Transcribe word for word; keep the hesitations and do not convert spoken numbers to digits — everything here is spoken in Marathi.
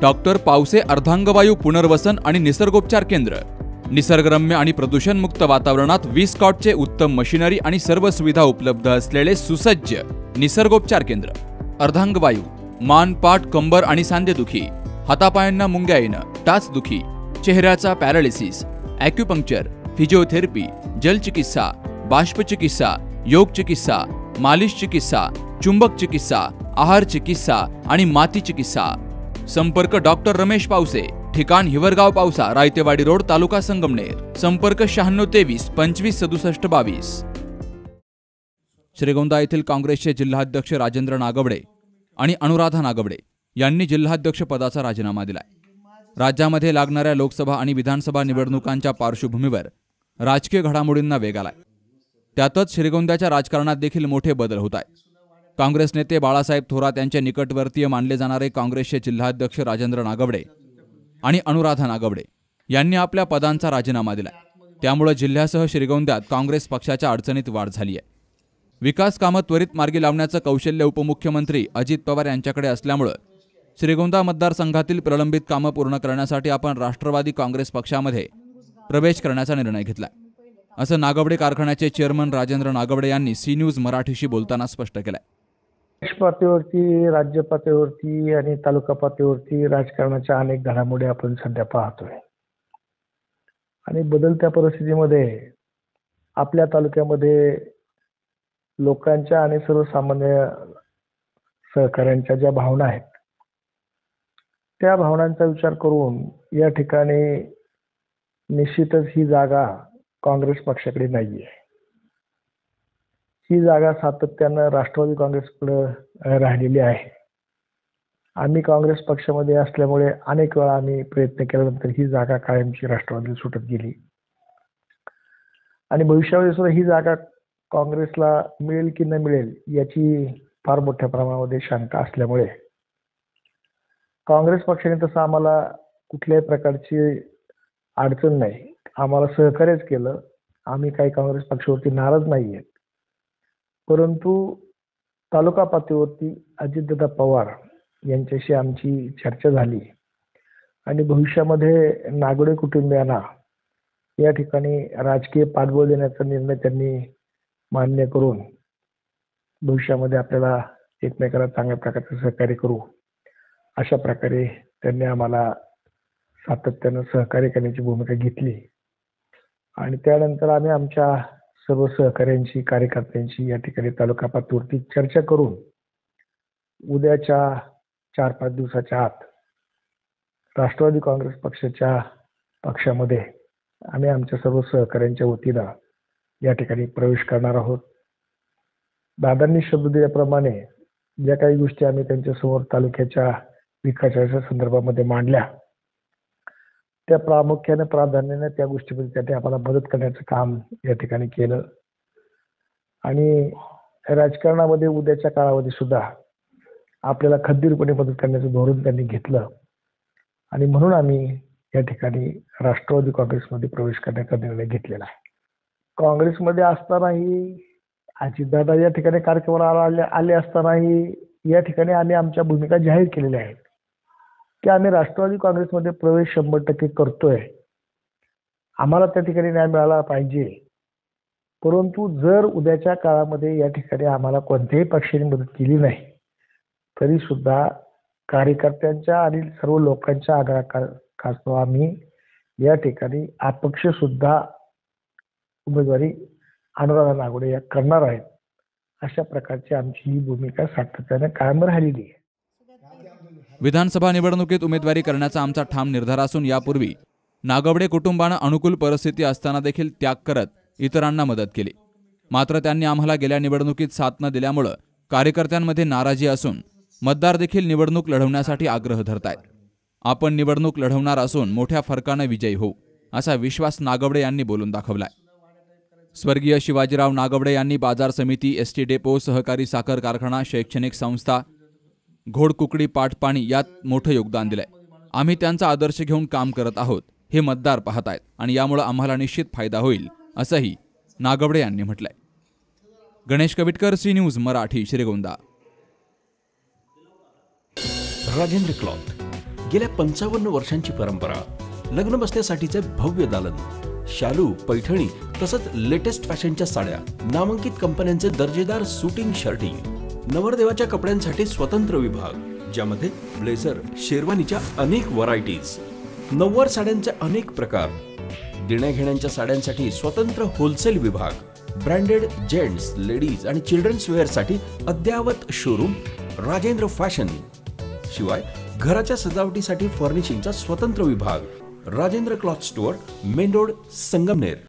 डॉक्टर पावसे अर्धांगवायू पुनर्वसन आणि निसर्गोपचार केंद्र। निसर्गरम्य आणि प्रदूषणमुक्त वातावरणात वीस कॉटचे उत्तम मशिनरी आणि सर्व सुविधा उपलब्ध असलेले सुसज्ज निसर्गोपचार केंद्र। अर्धांगवायू, मान, पाठ, कंबर आणि सांधेदुखी, हातापायांना मुंग्या येणं, टाचदुखी, चेहऱ्याचा पॅरालिसिस, ॲक्युपंक्चर, फिजिओथेरपी, जलचिकित्सा, बाष्पचिकित्सा, योग चिकित्सा, मालिश चिकित्सा, चुंबक चिकित्सा, आहार चिकित्सा आणि माती चिकित्सा। संपर्क डॉक्टर रमेश पावसे, ठिकाण हिवरगाव पावसा, रायतेवाडी रोड, तालुका संगमनेर। संपर्क शहाण्णव तेवीस पंचवीस सदुसष्ट बावीस। श्रीगोंदा येथील काँग्रेसचे जिल्हाध्यक्ष राजेंद्र नागवडे आणि अनुराधा नागवडे यांनी जिल्हाध्यक्ष पदाचा राजीनामा दिलाय। राज्यामध्ये लागणाऱ्या लोकसभा आणि विधानसभा निवडणुकांच्या पार्श्वभूमीवर राजकीय घडामोडींना वेग आलाय। त्यातच श्रीगोंद्याच्या राजकारणात देखील मोठे बदल होत आहेत। काँग्रेस नेते बाळासाहेब थोरात यांचे निकटवर्तीय मानले जाणारे काँग्रेसचे जिल्हाध्यक्ष राजेंद्र नागवडे आणि अनुराधा नागवडे यांनी आपल्या पदांचा राजीनामा दिलाय। त्यामुळे जिल्ह्यासह श्रीगोंद्यात काँग्रेस पक्षाच्या अडचणीत वाढ झाली आहे। विकास कामं त्वरित मार्गी लावण्याचं कौशल्य उपमुख्यमंत्री अजित पवार यांच्याकडे असल्यामुळे श्रीगोंदा मतदारसंघातील प्रलंबित कामं पूर्ण करण्यासाठी आपण राष्ट्रवादी काँग्रेस पक्षामध्ये प्रवेश करण्याचा निर्णय घेतलाय, असं नागवडे कारखान्याचे चेअरमन राजेंद्र नागवडे यांनी सी न्यूज मराठीशी बोलताना स्पष्ट केलंय। देश पातळीवरती, राज्य पातळीवरती आणि तालुका पातळीवरती राजकारणाच्या अनेक घडामोडी आपण सध्या पाहतोय आणि बदलत्या परिस्थितीमध्ये आपल्या तालुक्यामध्ये लोकांच्या आणि सर्वसामान्य सहकाऱ्यांच्या ज्या भावना आहेत त्या भावनांचा विचार करून या ठिकाणी निश्चितच ही जागा काँग्रेस पक्षाकडे नाहीये। ही जागा सातत्यानं राष्ट्रवादी काँग्रेसकडे राहिलेली आहे। आम्ही काँग्रेस पक्षामध्ये असल्यामुळे अनेक वेळा आम्ही प्रयत्न केल्यानंतर ही जागा कायमची राष्ट्रवादी सुटत गेली आणि भविष्यामध्ये सुद्धा ही जागा काँग्रेसला मिळेल की न मिळेल याची फार मोठ्या प्रमाणामध्ये शंका असल्यामुळे काँग्रेस पक्षाने तसं आम्हाला कुठल्याही प्रकारची अडचण नाही, आम्हाला सहकार्यच केलं। आम्ही काही काँग्रेस पक्षावरती नाराज नाहीये, परंतु तालुका पातळीवरती अजितदादा पवार यांच्याशी आमची चर्चा झाली आणि भविष्यामध्ये नागवडे कुटुंबियांना या ठिकाणी राजकीय पाठबळ देण्याचा निर्णय त्यांनी मान्य करून भविष्यामध्ये आपल्याला एकमेकाला चांगल्या प्रकारचे सहकार्य करू अशा प्रकारे त्यांनी आम्हाला सातत्यानं सहकार्य करण्याची भूमिका घेतली आणि त्यानंतर आम्ही आमच्या सर्व सहकाऱ्यांशी, कार्यकर्त्यांशी या ठिकाणी तालुका पातळीवरती चर्चा करून उद्याच्या चार पाच दिवसाच्या आत राष्ट्रवादी काँग्रेस पक्षाच्या पक्षामध्ये आम्ही आमच्या सर्व सहकाऱ्यांच्या वतीनं या ठिकाणी प्रवेश करणार आहोत। दादांनी शब्द दिल्याप्रमाणे ज्या काही गोष्टी आम्ही त्यांच्यासमोर तालुक्याच्या विकासाच्या संदर्भामध्ये मांडल्या त्या प्रामुख्याने प्राधान्याने त्या गोष्टीमध्ये त्यांनी आम्हाला मदत करण्याचं काम या ठिकाणी केलं आणि राजकारणामध्ये उद्याच्या काळामध्ये सुद्धा आपल्याला खंबीरपणे मदत करण्याचं धोरण त्यांनी घेतलं आणि म्हणून आम्ही या ठिकाणी राष्ट्रवादी काँग्रेसमध्ये प्रवेश करण्याचा निर्णय घेतलेला आहे। काँग्रेसमध्ये असतानाही अजितदादा या ठिकाणी कार्यक्रमाला आले आले असतानाही या ठिकाणी आम्ही आमच्या भूमिका जाहीर केलेल्या आहेत की आम्ही राष्ट्रवादी काँग्रेसमध्ये प्रवेश शंभर टक्के करतोय, आम्हाला त्या ठिकाणी न्याय मिळाला पाहिजे। परंतु जर उद्याच्या काळामध्ये या ठिकाणी आम्हाला कोणत्याही पक्षाने मदत केली नाही तरी सुद्धा कार्यकर्त्यांच्या आणि सर्व लोकांच्या आग्रहास्तव आम्ही या ठिकाणी अपक्ष सुद्धा उमेदवारी अनुराधा नागवडे या करणार आहेत। अशा प्रकारची आमची ही भूमिका सातत्याने कायम राहिलेली आहे। विधानसभा निवडणुकीत उमेदवारी करण्याचा आमचा ठाम निर्धार असून यापूर्वी नागवडे कुटुंबानं अनुकूल परिस्थिती असताना देखील त्याग करत इतरांना मदत केली। मात्र त्यांनी आम्हाला गेल्या निवडणुकीत साथ न दिल्यामुळे कार्यकर्त्यांमध्ये नाराजी असून मतदार देखील निवडणूक लढवण्यासाठी आग्रह धरतायत। आपण निवडणूक लढवणार असून मोठ्या फरकाने विजयी होऊ असा विश्वास नागवडे यांनी बोलून दाखवलाय। स्वर्गीय शिवाजीराव नागवडे यांनी बाजार समिती, एसटी डेपो, सहकारी साखर कारखाना, शैक्षणिक संस्था, घोडकुकडी, पाटपाणी यात मोठं योगदान दिलंय। आम्ही त्यांचा आदर्श घेऊन काम करत आहोत हे मतदार पाहतायत आणि यामुळे आम्हाला निश्चित फायदा होईल असंही नागवडे यांनी म्हटलंय। Ganesh Kavitkar, C news Marathi, Shrigonda. Rajendra cloth, गेल्या पंचावन्न वर्षांची परंपरा, लग्न बसण्यासाठीचे भव्य दालन, शालू, पैठणी तसंच लेटेस्ट फॅशनच्या साड्या, नामांकित कंपन्यांचे दर्जेदार सुटिंग शर्टिंग, नवरदेवाच्या कपड्यांसाठी स्वतंत्र विभाग ज्यामध्ये ब्लेझर, शेरवानीच्या अनेक व्हरायटीज, नऊवार साड्यांचे अनेक प्रकार, देण्याघेण्यांच्या साड्यांसाठी स्वतंत्र होलसेल विभाग, ब्रँडेड जेंट्स, लेडीज आणि चिल्ड्रन्स वेअरसाठी अद्ययावत शोरूम राजेंद्र फॅशन, शिवाय घराच्या सजावटीसाठी फर्निशिंगचा स्वतंत्र विभाग Rajendra cloth store, main road, Sangamner.